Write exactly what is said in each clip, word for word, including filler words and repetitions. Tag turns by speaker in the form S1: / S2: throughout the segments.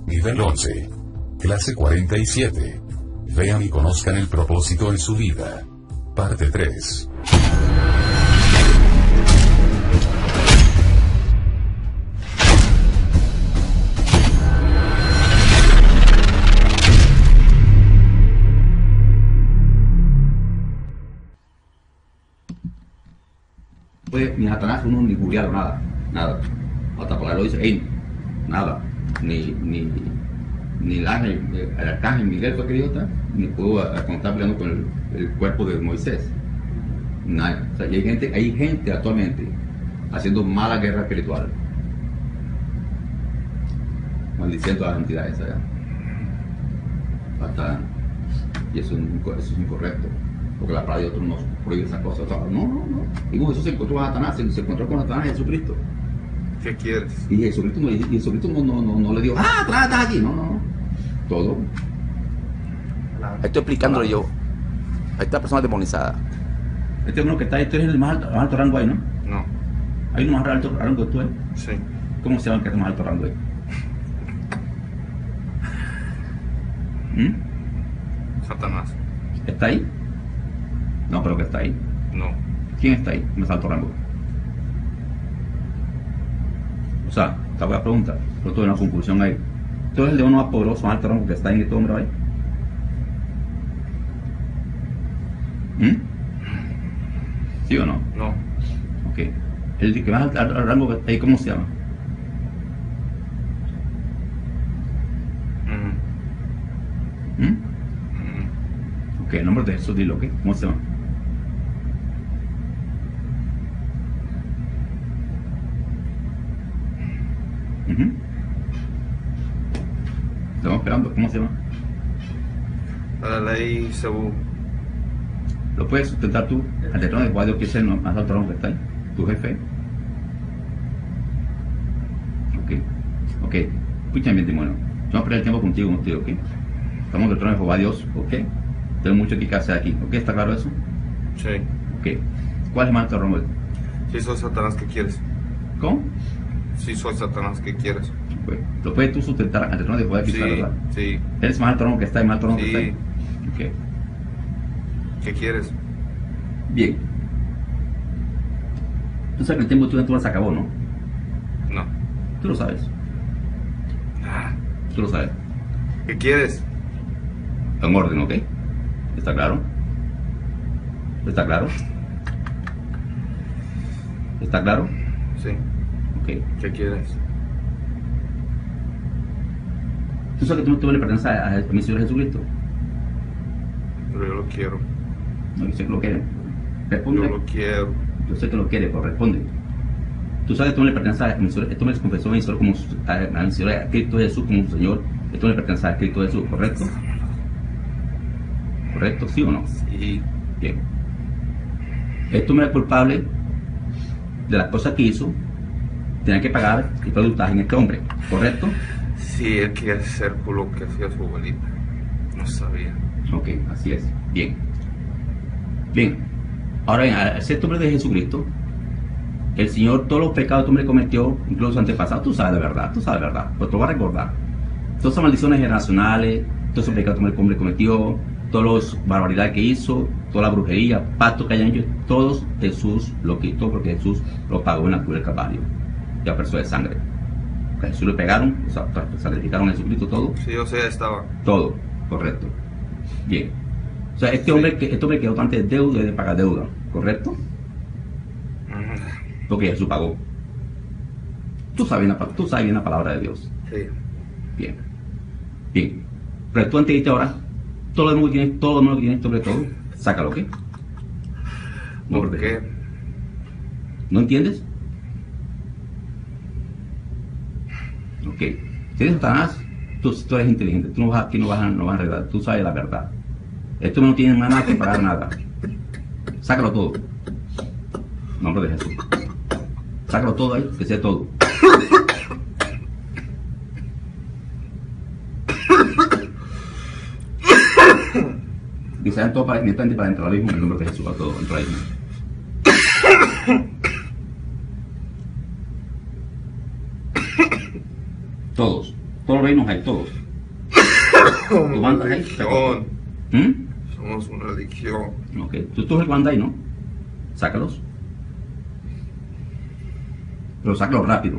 S1: Nivel once. Clase cuarenta y siete. Vean y conozcan el propósito en su vida. Parte tres.
S2: Pues ni Satanás uno ni googlearlo, nada, nada. Hasta por ahí lo dice, hey, nada. Ni, ni, ni el ángel, el arcángel Miguel fue que idiota, ni pudo a, a contar peleando con el, el cuerpo de Moisés. Nada. O sea, y hay gente, hay gente actualmente haciendo mala guerra espiritual. Maldiciendo a las entidades allá. Hasta, y eso, eso es incorrecto. Porque la palabra de Dios no prohíbe esas cosas. O sea, no, no, no. Y con eso se encontró a Satanás, se, se encontró con Satanás y Jesucristo.
S3: ¿Qué quieres?
S2: Y Jesucristo no, y Jesucristo no, no, no, no le dijo, ah, atrás, estás aquí. No, no, no. Todo.
S4: Estoy explicándole yo a esta persona demonizada.
S2: Este uno que está ahí, este es el más alto, más alto rango ahí, ¿no?
S3: No.
S2: Hay uno más alto rango que tú, ¿eh?
S3: Sí.
S2: ¿Cómo se llama el que es más alto rango ahí? ¿Mm?
S3: Satanás.
S2: ¿Está ahí? No, pero que está ahí.
S3: No.
S2: ¿Quién está ahí? Más alto rango. O sea, te voy a preguntar, pero tuve una conclusión ahí. ¿Tú eres el león más poderoso, más alto rango que está en este hombre ahí? ¿Mm? ¿Sí o no?
S3: No.
S2: Ok. El que más alto, alto rango que está ahí, ¿cómo se llama?
S3: Mm.
S2: ¿Mm?
S3: Mm.
S2: Ok, el nombre de Jesús, dilo, ¿ok? ¿Cómo se llama? Uh-huh. Estamos esperando, ¿cómo se llama?
S3: Adalai Sabu.
S2: ¿Lo puedes sustentar tú ante el trono de Jehová Dios, que es el más alto rango que está ahí? ¿Tu jefe? Ok, ok. Escúchame, demonio. Yo voy a perder el tiempo contigo, contigo, ¿ok? Estamos en el trono de Jehová Dios, ¿ok? Tengo mucho que hacer aquí, ¿ok? ¿Está claro eso?
S3: Sí.
S2: Ok. ¿Cuál es el más alto rango?
S3: Si soy Satanás, ¿qué quieres?
S2: ¿Cómo?
S3: Si soy Satanás, ¿qué quieres?
S2: Pues, ¿lo puedes tú sustentar ante el trono de Jehová Dios,
S3: Sí,
S2: verdad?
S3: sí.
S2: ¿Eres más alto rango que está ahí, más alto rango
S3: Sí.
S2: que está ahí? Ok.
S3: ¿Qué quieres?
S2: Bien. Tú sabes que el tiempo tuyo se acabó, ¿no?
S3: No.
S2: Tú lo sabes.
S3: Ah,
S2: Tú lo sabes.
S3: ¿qué quieres?
S2: En orden, ¿ok? ¿Está claro? ¿Está claro? ¿Está claro?
S3: Sí.
S2: Ok.
S3: ¿Qué quieres?
S2: ¿Tú sabes que tú, tú le perteneces a, a mi Señor Jesucristo?
S3: Pero yo lo quiero.
S2: No, yo sé que lo quiere. Responde.
S3: Yo lo quiero.
S2: Yo sé que lo quiere, pero responde. Tú sabes que tú no le perteneces a mi Señor, tú me confesó a mi Señor como a, a mi Señor, a Cristo Jesús como un Señor, que tú no le perteneces a Cristo Jesús, ¿correcto? ¿Correcto? ¿Sí o no?
S3: Sí.
S2: Bien. Este hombre es culpable de las cosas que hizo, tenía que pagar el productaje en este hombre, ¿correcto?
S3: Sí, él quería hacer por lo que hacía su abuelita. No sabía.
S2: Ok, así es. Bien. Bien. Ahora bien, al ser hombre de Jesucristo, el Señor, todos los pecados que este hombre cometió, incluso su antepasado, tú sabes de verdad, tú sabes de verdad, pero te lo vas a recordar. Todas esas maldiciones generacionales, todos esos pecados que este hombre cometió, todas las barbaridades que hizo, toda la brujería, pactos que hayan hecho, todos Jesús lo quitó porque Jesús lo pagó en la cruz del Calvario, ya a precio de sangre. A Jesús le pegaron, o sea, sacrificaron a Jesucristo todo.
S3: Sí, o sea, estaba.
S2: Todo, correcto. Bien. O sea, este hombre, que- este hombre quedó ante deuda y de pagar deuda, ¿correcto?
S3: Mm,
S2: Porque Jesús pagó. Tú sabes, la, tú sabes bien la palabra de Dios.
S3: Sí.
S2: Bien. Bien. Pero tú antes de ahora, todo lo demás que tienes, todo lo demás que tienes sobre todo, sácalo, ¿ok? No,
S3: ¿Por
S2: porque-
S3: qué?
S2: ¿No entiendes? Ok. Si eres Satanás, tú, tú eres inteligente. Tú no vas, aquí no vas, a, no vas a arreglar. Tú sabes la verdad. Esto no tiene nada que pagar nada. Sácalo todo. En nombre de Jesús. Sácalo todo ahí, que sea todo. Y sean todos para, para dentro ahora mismo en el nombre de Jesús. A todo, dentro ahí mismo. Todos. Todos los reinos hay, todos. ¿Tú mandas ahí?
S3: Religión.
S2: ¿Mm?
S3: Somos una religión.
S2: Ok, tú, tú mandas ahí, ¿no? Sácalos. Pero sácalos rápido.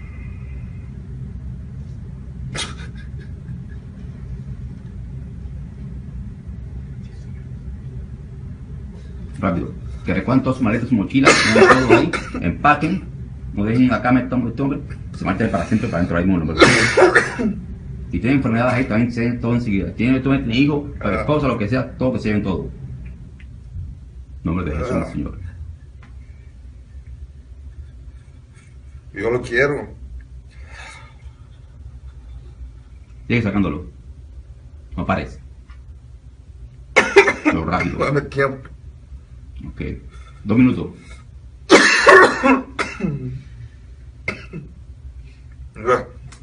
S2: Rápido. Que recojan todas sus maletas, sus mochilas, pongan todo ahí, empaquen, no dejen acá este hombre, este hombre, se marchen para siempre para dentro ahí mismo. Si tienen enfermedades ahí, también se den todo enseguida. Tienen, tienen hijos, para esposa, lo que sea, todo que se lleven todo. En nombre de Jesús,
S3: Ah.
S2: Señor.
S3: Yo lo quiero.
S2: Sigue sacándolo. No pares. Lo rápido.
S3: Dame tiempo.
S2: Ok. Dos minutos.
S3: Ah.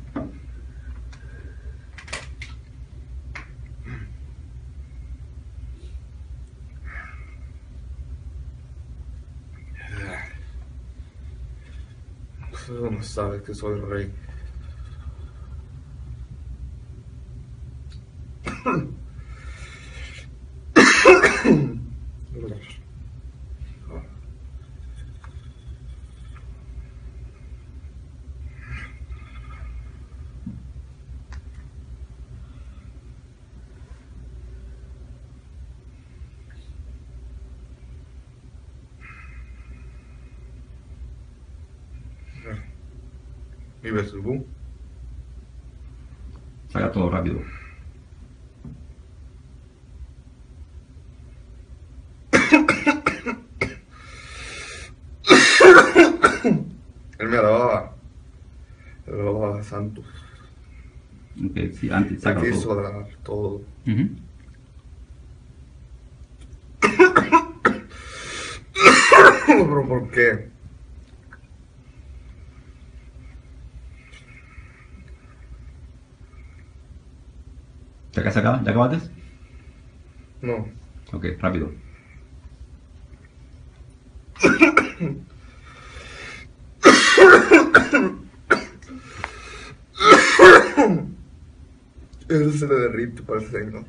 S3: Tú no sabes que soy rey. ¿Y Belzebú?
S2: Saca todo rápido.
S3: Él me alababa. Él alababa a santos.
S2: Ok, sí, antes,
S3: Él
S2: sácalo
S3: quiso
S2: todo.
S3: adorar todo.
S2: Ujú.
S3: ¿Pero por qué?
S2: ¿Ya que se acaba? ¿Ya acabaste?
S3: No.
S2: Ok, rápido.
S3: Él se le derrite para el Señor.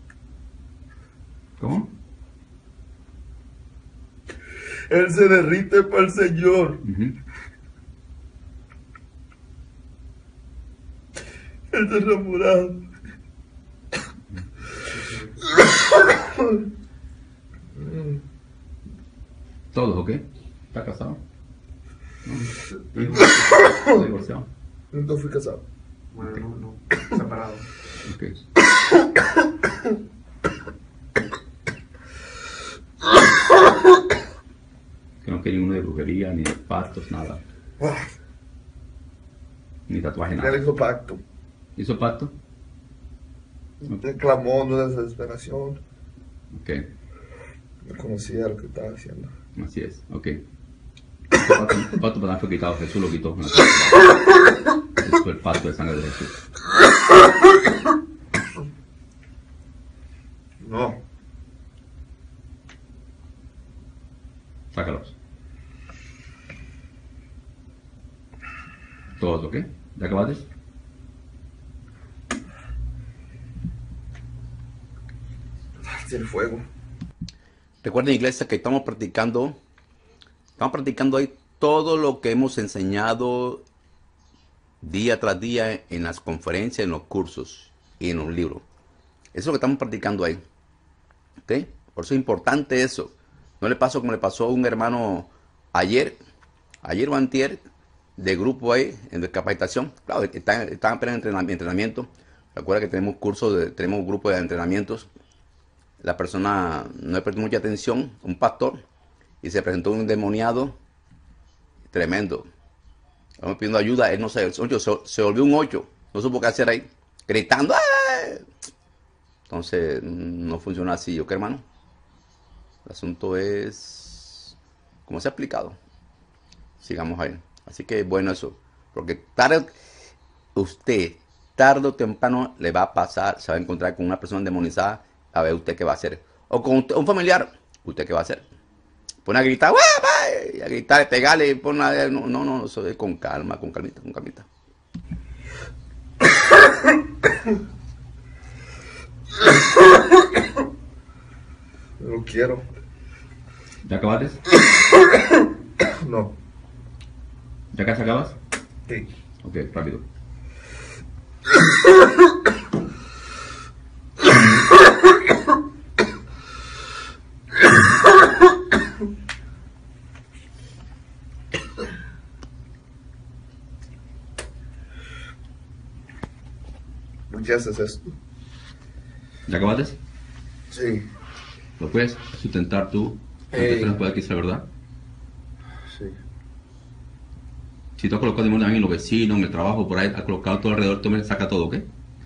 S2: ¿Cómo?
S3: Él se derrite para el Señor.
S2: Ujú.
S3: Él se enamorado.
S2: ¿Todos, ok? ¿Está casado? No. ¿Está divorciado?
S3: Nunca fui casado.
S5: Bueno, no, no. Separado.
S2: Ok. Que no quiere uno de brujería, ni de pactos, nada.
S3: Ah,
S2: Ni tatuaje,
S3: Él
S2: nada.
S3: hizo pacto.
S2: ¿Hizo pacto?
S3: Él clamó en una desesperación.
S2: Ok.
S3: No conocía lo que estaba haciendo.
S2: Así es, ok. El pacto, el pacto para fue quitado, Jesús lo quitó. Esto fue el pacto de sangre de Jesús.
S3: No.
S2: Sácalos. Todos, ¿ok? ¿Ya acabaste?
S3: Tiene fuego.
S4: Recuerden, iglesia, que estamos practicando, estamos practicando ahí todo lo que hemos enseñado día tras día en las conferencias, en los cursos y en los libros. Eso es lo que estamos practicando ahí. ¿Ok? Por eso es importante eso. No le pasó como le pasó a un hermano ayer, ayer o antier, de grupo ahí, en capacitación. Claro, están, están apenas en entrenamiento. Recuerda que tenemos cursos, de, tenemos un grupo de entrenamientos. La persona no le prestó mucha atención, un pastor, y se presentó un endemoniado tremendo. Estamos pidiendo ayuda, él no se, se, se volvió un ocho, no supo qué hacer ahí, gritando. ¡Ay! Entonces, no funciona así, ¿ok, hermano? El asunto es, como se ha explicado, sigamos ahí. Así que bueno eso, porque tarde, usted, tarde o temprano le va a pasar, se va a encontrar con una persona endemonizada. A ver usted qué va a hacer. O con usted, un familiar, usted qué va a hacer. Pone a gritar, ¡guau! Y a gritar, pegarle, pone a... No, no, no, eso es con calma, con calmita, con calmita.
S3: No quiero.
S2: ¿Ya acabaste?
S3: No.
S2: ¿Ya casi acabas?
S3: Sí.
S2: Ok, rápido.
S3: ¿Por qué haces esto?
S2: ¿Ya acabaste?
S3: Sí.
S2: ¿Lo puedes sustentar tú?
S3: Ey.
S2: ¿Antes puede que sea verdad?
S3: Sí.
S2: Si tú has colocado demonios en los vecinos, en el trabajo, por ahí, has colocado todo alrededor, tú me saca todo, ¿ok?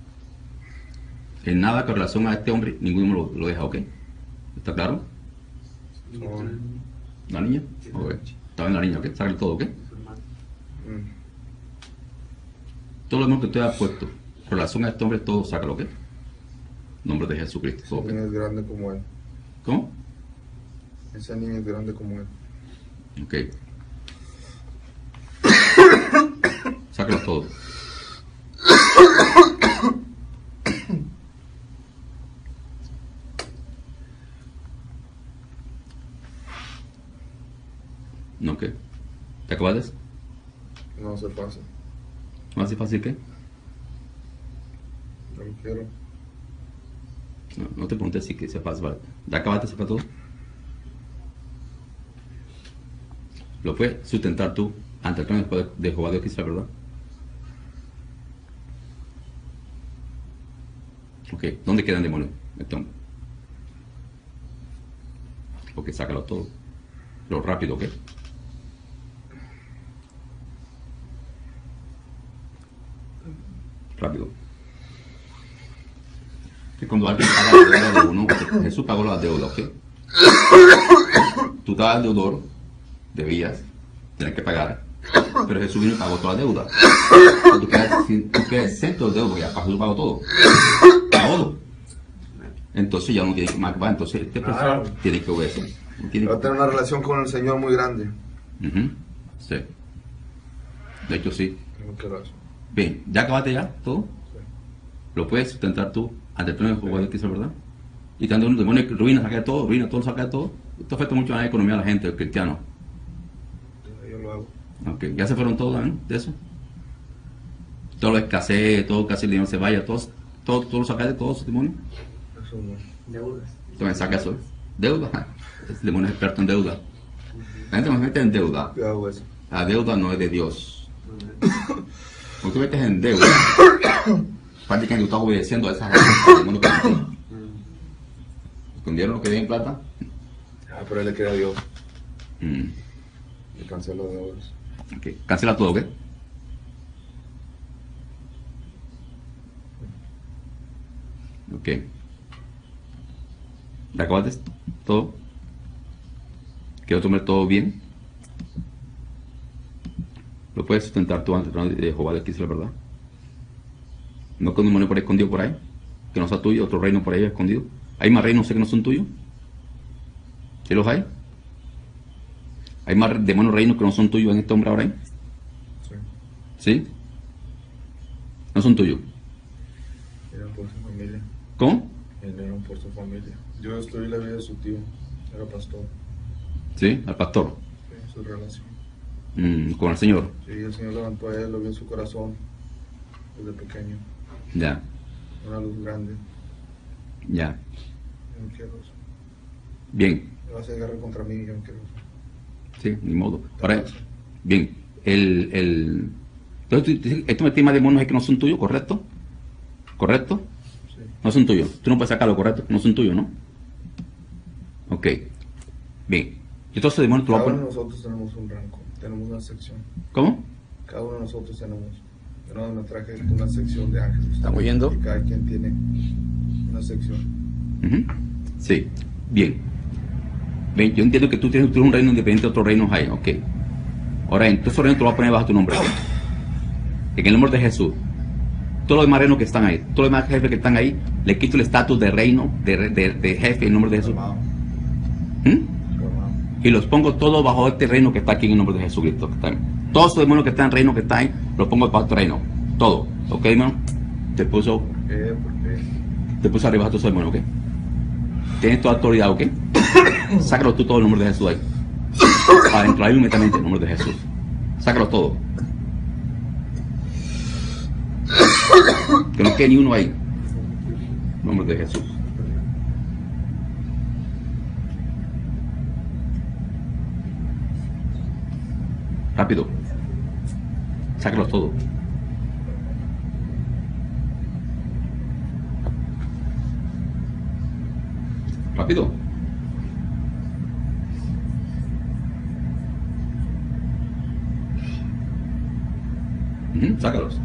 S2: En nada con relación a este hombre, ninguno lo, lo deja, ¿ok? ¿Está claro?
S3: Son-
S2: ¿La niña? Ok. Está bien la niña, ¿ok? Sácale todo, ¿ok?
S3: Mm.
S2: Todo lo demás que usted ha puesto con relación a este hombre, todo sácalo, ¿ok? Nombre de Jesucristo, todo,
S3: Ese
S2: ¿ok?
S3: niño es grande como él.
S2: ¿Cómo?
S3: Ese niño es grande como él.
S2: Ok. Sácalo todo. ¿No qué? ¿Te acabaste?
S3: No hace fácil.
S2: ¿Más fácil que?
S3: No lo quiero.
S2: No, no te preguntes si que sepas, ¿vale? ¿Ya acabaste sacar todo? ¿Lo puedes sustentar tú ante el trono después de Jehová Dios Israel, verdad? Ok, ¿dónde quedan demonios? Entonces, ok, sácalo todo. Lo rápido, ¿ok? Rápido. Que cuando alguien paga la deuda de uno, Jesús pagó la deuda, ¿ok? Tú estabas deudor, debías, tenías que pagar, pero Jesús vino y pagó toda la deuda. Entonces, tú quedas, sin- tú quedas exento de deuda, ya Jesús pagó todo. Todo. Entonces ya no tiene que más pagar, entonces este
S3: Claro.
S2: persona tiene que obedecer. No tiene
S3: Va a
S2: que...
S3: tener una relación con el Señor muy grande.
S2: Ujú, sí. De hecho, sí.
S3: No quiero eso.
S2: Bien, ¿ya acabaste ya todo?
S3: Sí.
S2: ¿Lo puedes sustentar tú ante el trono de Jehová que es verdad? Y tanto un demonio que ruina, saca de todo, ruina todo, saca de todo. Esto afecta mucho a la economía de la gente, el cristiano.
S3: Yo lo hago.
S2: Ok, ya se fueron todos, ¿no? De eso. Todo lo escasez, todo casi el dinero se vaya, todo, todo, todo lo saca de todos esos demonios.
S3: Eso no.
S5: Deudas.
S2: También saca eso. Deuda. ja. El demonio es experto en deuda. La gente nos mete en deuda.
S3: Yo hago eso.
S2: La deuda no es de Dios. Cuando tú metes en deuda, prácticamente tú estás obedeciendo a esas cosas del demonio que te ¿Escondieron lo que den plata?
S3: Ah, pero él le cree a Dios.
S2: Mm.
S3: Le cancela deudas.
S2: Ok, cancela todo, ¿ok? Ok. ¿Ya acabaste todo? ¿Quedó tomar todo bien? ¿Lo puedes sustentar tú ante el trono de Jehová de Israel, verdad? ¿No con un demonio por ahí escondido por ahí? Que no sea tuyo, otro reino por ahí escondido. ¿Hay más reinos que no son tuyos? ¿Sí los hay? ¿Hay más demonios reinos que no son tuyos en este hombre ahora ahí?
S3: Sí.
S2: ¿Sí? No son tuyos.
S3: Eran por su familia.
S2: ¿Cómo?
S3: Eran por su familia. Yo destruí la vida de su tío. Era pastor.
S2: ¿Sí? Al pastor.
S3: Sí, su relación.
S2: Mm, con el Señor.
S3: Sí, el Señor levantó a él, lo vio en su corazón. Desde pequeño.
S2: Ya,
S3: Una luz grande.
S2: ya.
S3: Yo no quiero eso.
S2: Bien.
S3: Me va a hacer guerra contra mí y yo no quiero eso.
S2: Sí, ni modo. Ahora, bien. El, el... Entonces, tú dices, estos temas de demonios es que no son tuyos, ¿correcto? ¿Correcto?
S3: Sí.
S2: No son tuyos. Tú no puedes sacarlo, ¿correcto? No son tuyos, ¿no? Ok. Bien. Entonces, demonios tú vas a
S3: Cada uno de
S2: poner...
S3: nosotros tenemos un rango. Tenemos una sección.
S2: ¿Cómo?
S3: Cada uno de nosotros tenemos. Yo no me traje una sección de ángeles.
S4: ¿Estamos oyendo?
S3: Y cada quien tiene una sección.
S2: Ujú. Sí. Bien. Bien, yo entiendo que tú tienes, tú tienes un reino independiente de otros reinos ahí, ok. Ahora, entonces reino te lo vas a poner bajo tu nombre. ¿Ok? En el nombre de Jesús. Todos los demás reinos que están ahí, todos los demás jefes que están ahí, le quito el estatus de reino, de, re- de, de jefe en el nombre de Jesús.
S3: Calmado,
S2: ¿Mm?
S3: calmado.
S2: Y los pongo todos bajo este reino que está aquí en el nombre de Jesucristo. Que está ahí. Todos esos demonios que están en el reino que están ahí, los pongo bajo este reino. Todo. ¿Ok, hermano? Te puso,
S3: ¿Qué? ¿Por qué?
S2: te puso arriba a tus demonios, ¿ok? Tienes toda autoridad, ¿ok? Sácalo tú todo el nombre de Jesús ahí. Adentro, ahí inmediatamente el nombre de Jesús. Sácalo todo. Que no quede ni uno ahí. Nombre de Jesús. Rápido. Sácalos todo. Rápido. Ujú, sácalos.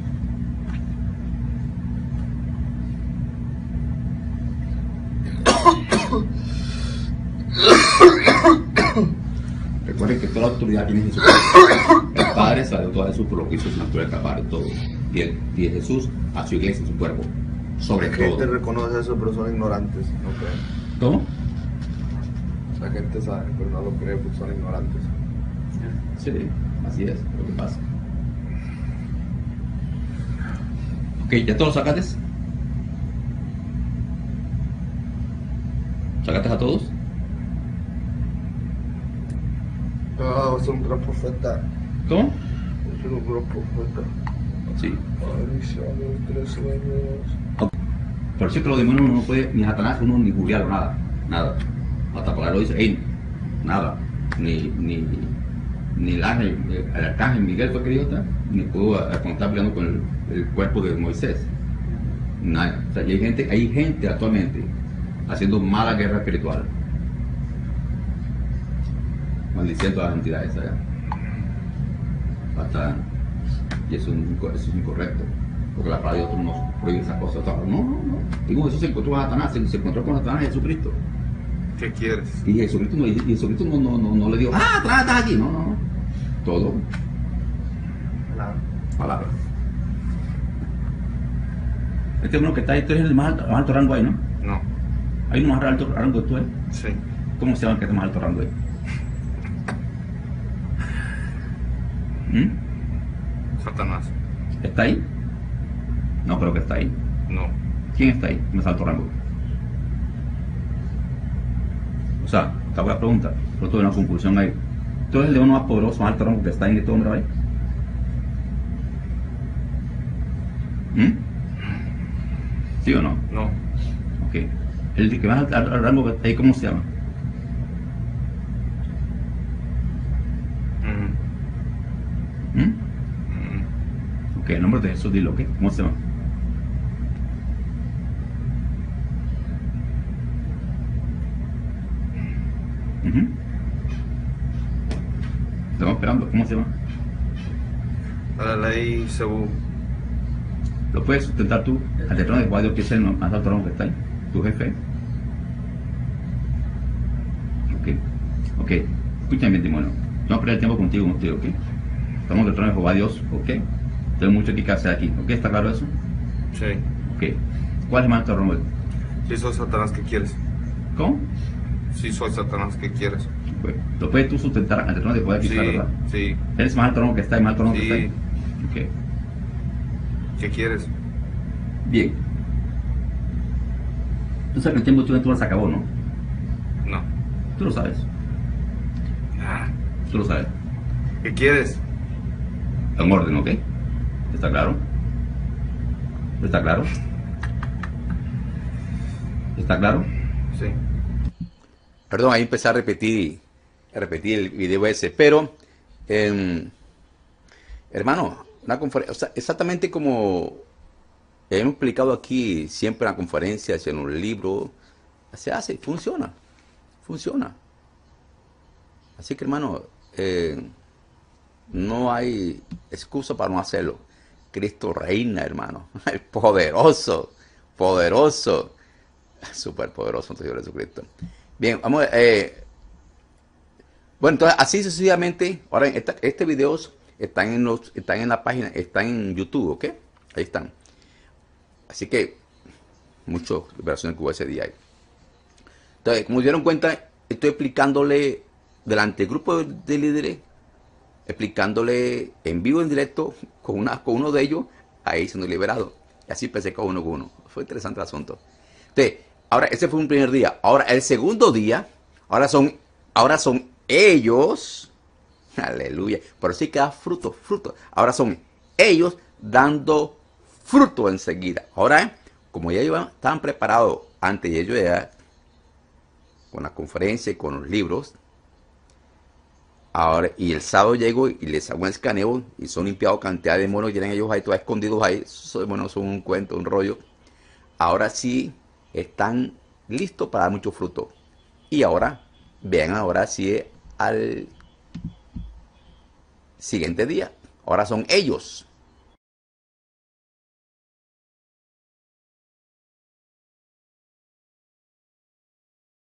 S2: Recuerden que toda la autoridad tiene Jesús. El Padre sabe toda Jesús por lo que hizo en su naturaleza del Padre, todo. Y, el, y Jesús a su iglesia, a su cuerpo. Sobre
S3: La gente
S2: todo.
S3: reconoce eso, pero son ignorantes. No creen.
S2: ¿Cómo?
S3: La gente sabe, pero no lo cree porque son ignorantes.
S2: Sí, así es lo que pasa. Ok, ¿ya todos los sacaste? ¿Sacaste a todos?
S3: Ah, es un gran profeta.
S2: ¿Cómo?
S3: Es un gran profeta.
S2: Sí.
S3: Ay, visiones, tres sueños.
S2: Pero siempre los demonios uno no puede, ni Satanás, uno ni googlearlo, nada, nada. Hasta por ahí lo dice, hey, nada. Ni, ni, ni el ángel, el arcángel Miguel fue querido, ni pudo eh, cuando estaba peleando con el, el cuerpo de Moisés. Nada. O sea, y hay gente, hay gente actualmente haciendo mala guerra espiritual. Maldiciendo a las entidades allá. Hasta, y eso es, inco- eso es incorrecto. Porque la palabra de Dios no prohíbe esas cosas. No, no, no. Digo, Jesús se encontró con Satanás, se, se encontró con Satanás y Jesucristo.
S3: ¿Qué quieres?
S2: Y Jesucristo no, y Jesucristo no, no, no, no le dijo, ah, Satanás está aquí. No, no, no. Todo
S3: Nada.
S2: palabra. Este uno que está ahí, tú eres el más alto, más alto rango ahí, ¿no?
S3: No.
S2: Hay uno más alto rango que tú, ¿eh?
S3: Sí.
S2: ¿Cómo se llama el que está más alto rango ahí? ¿Mm?
S3: Satanás.
S2: ¿Está ahí? No, pero que está ahí.
S3: No.
S2: ¿Quién está ahí? Más alto rango. O sea, te hago la pregunta, pero tuve una conclusión ahí. ¿Tú eres el león más poderoso, más alto rango que está en este hombre ahí? ¿Mm? ¿Sí o no?
S3: No.
S2: Ok. El que más alto rango que está ahí, ¿cómo se llama?
S3: Mm.
S2: ¿Mm?
S3: Mm.
S2: Ok, el nombre de Jesús, dilo, ¿ok? ¿Cómo se llama? Ujú. Estamos esperando, ¿cómo se llama?
S3: La ley Cebú.
S2: ¿Lo puedes sustentar tú ante el trono de Jehová Dios, que es el más alto rango que está ahí? ¿Tu jefe? Ok, ok, escúchame bien, demonio. No voy a perder el tiempo contigo, contigo, ¿ok? Estamos ante el trono de Jehová Dios, ¿ok? Tengo mucho que hacer aquí, ¿ok? ¿Está claro eso?
S3: Sí.
S2: Ok. ¿Cuál es el más alto rango?
S3: Si soy Satanás, ¿qué quieres?
S2: ¿Cómo?
S3: Si soy Satanás, ¿qué quieres?
S2: Pues, ¿lo puedes tú sustentar ante el trono de Jehová aquí,
S3: Sí,
S2: verdad?
S3: sí.
S2: ¿Eres más alto rango que está y más alto rango
S3: Sí.
S2: que está ahí? Ok.
S3: ¿Qué quieres?
S2: Bien. Tú sabes que el tiempo de tu aventura se acabó, ¿no?
S3: No.
S2: Tú lo sabes.
S3: Ah,
S2: Tú lo sabes.
S3: ¿qué quieres?
S2: En orden, ¿ok? ¿Está claro? ¿Está claro? ¿Está claro?
S3: Sí.
S4: Perdón, ahí empecé a repetir, a repetir el video ese, pero, eh, hermano, una conferencia, o sea, exactamente como hemos explicado aquí siempre en la conferencia, en un libro, se hace, funciona, funciona. Así que, hermano, eh, no hay excusa para no hacerlo. Cristo reina, hermano, es poderoso, poderoso, súper poderoso, Señor Jesucristo. Bien, vamos, eh, bueno, entonces así sucesivamente, ahora esta, este videos están en los, están en la página, están en YouTube, ¿ok? Ahí están. Así que, mucho liberación que hubo ese día ahí. Entonces, como se dieron cuenta, estoy explicándole delante del grupo de, de líderes, explicándole en vivo, en directo, con, una, con uno de ellos, ahí siendo liberado. Y así empecé con uno con uno. Fue interesante el asunto. Entonces, ahora, ese fue un primer día. Ahora, el segundo día, ahora son, ahora son ellos, aleluya, pero sí que da fruto, fruto. Ahora son ellos dando fruto enseguida. Ahora, como ya ellos estaban preparados antes de ellos llegar, con la conferencia y con los libros, ahora, y el sábado llego y les hago un escaneo y son limpiados cantidad de demonios, tienen ellos ahí todos escondidos ahí. Esos demonios son un cuento, un rollo. Ahora sí están listos para dar mucho fruto. Y ahora, vean ahora sí al siguiente día. Ahora son ellos